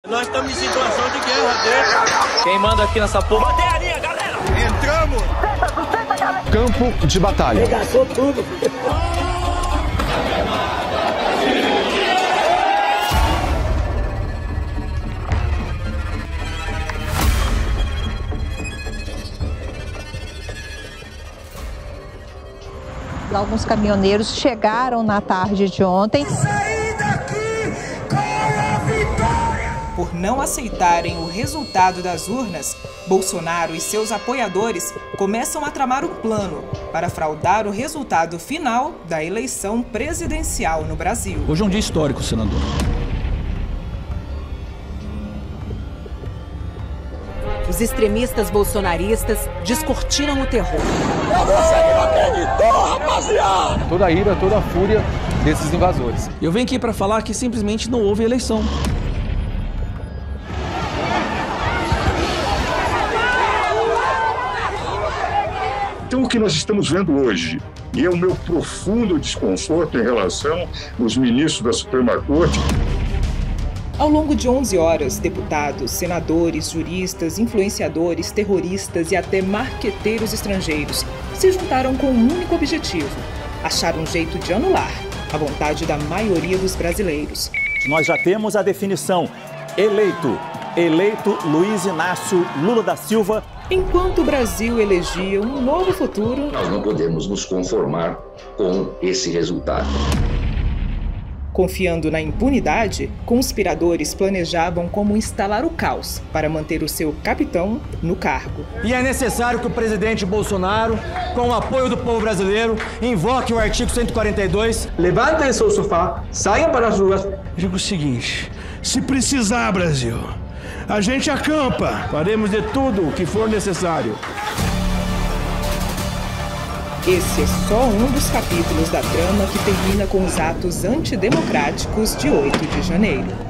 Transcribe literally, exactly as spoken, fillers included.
Nós estamos em situação de guerra dentro. Quem manda aqui nessa porra? Botei a linha, galera! Entramos! Campo de batalha. Regaçou tudo. Alguns caminhoneiros chegaram na tarde de ontem. Saí daqui com a vitória! Por não aceitarem o resultado das urnas, Bolsonaro e seus apoiadores começam a tramar um plano para fraudar o resultado final da eleição presidencial no Brasil. Hoje é um dia histórico, senador. Os extremistas bolsonaristas descortinam o terror. Toda a ira, toda a fúria desses invasores. Eu venho aqui para falar que simplesmente não houve eleição. Então, o que nós estamos vendo hoje, e é o meu profundo desconforto em relação aos ministros da Suprema Corte. Ao longo de onze horas, deputados, senadores, juristas, influenciadores, terroristas e até marqueteiros estrangeiros se juntaram com um único objetivo: achar um jeito de anular a vontade da maioria dos brasileiros. Nós já temos a definição: eleito, eleito Luiz Inácio Lula da Silva. Enquanto o Brasil elegia um novo futuro, nós não podemos nos conformar com esse resultado. Confiando na impunidade, conspiradores planejavam como instalar o caos para manter o seu capitão no cargo. E é necessário que o presidente Bolsonaro, com o apoio do povo brasileiro, invoque o artigo cento e quarenta e dois. Levantem seu sofá, saiam para as ruas. Digo o seguinte: se precisar, Brasil, a gente acampa. Faremos de tudo o que for necessário. Esse é só um dos capítulos da trama que termina com os atos antidemocráticos de oito de janeiro.